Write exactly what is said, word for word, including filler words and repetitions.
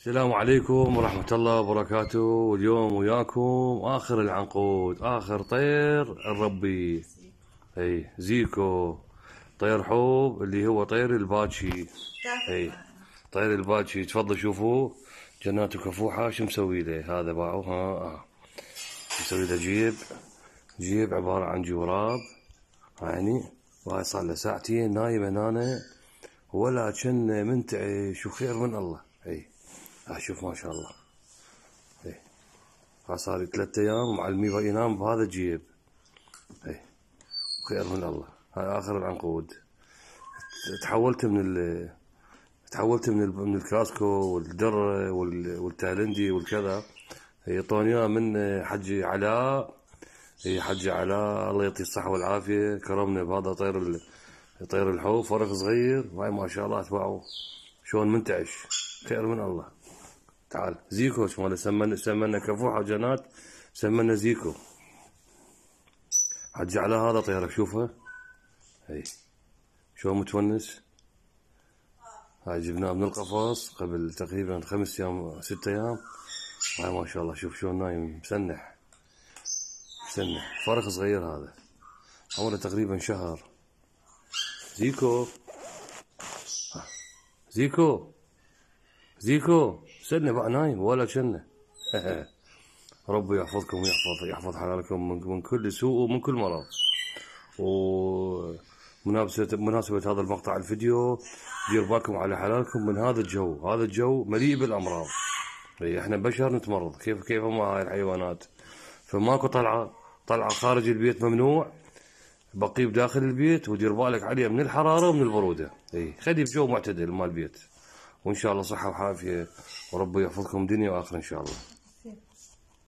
السلام عليكم ورحمة الله وبركاته. واليوم وياكم آخر العنقود، آخر طير نربيه. اي زيكو، طير حوب اللي هو طير الباتشي. اي طير الباتشي، تفضلوا شوفوه جناته كفوحة. شو مسوي له هذا؟ باعوه ها آه. مسوي له جيب، جيب عبارة عن جوراب يعني. وهاي صار له ساعتين نايم هنا ولا كان منتعش وخير من الله. اي ها شوف ما شاء الله. اي ها صار لي ثلاث ايام معلمي ينام بهذا الجيب. اي خير من الله. هاي اخر العنقود. تحولت من ال تحولت من ال... من الكاسكو والدره وال... والتايلندي والكذا. يعطوني اياه من حجي علاء. اي حجي علاء الله يعطيه الصحه والعافيه، كرمنا بهذا طير ال... طير الحوف، فرخ صغير وهاي ما شاء الله. تبعوا شلون منتعش، خير من الله. تعال زيكو ماله سمنا سمنا كفوحه وجنات، سمنا زيكو. حجي على هذا طيرك شوفها هي شلون متونس. هاي جبناه من القفص قبل تقريبا خمس ايام ست ايام. هاي ما شاء الله شوف شلون نايم مسنح مسنح. فرخ صغير هذا عمره تقريبا شهر. زيكو زيكو زيكو سنة بقى نايم ولا كنه. ربي يحفظكم ويحفظ يحفظ حلالكم من, من كل سوء ومن كل مرض. ومناسبة مناسبة هذا المقطع الفيديو، دير بالكم على حلالكم من هذا الجو. هذا الجو مليء بالامراض. احنا بشر نتمرض كيف كيف ما هاي الحيوانات. فماكو طلعة طلعة خارج البيت ممنوع، بقيه بداخل البيت ودير بالك عليه من الحرارة ومن البرودة. اي خليه بجو معتدل مال البيت، وان شاء الله صحة وعافية وربي يحفظكم دنيا واخرة ان شاء الله.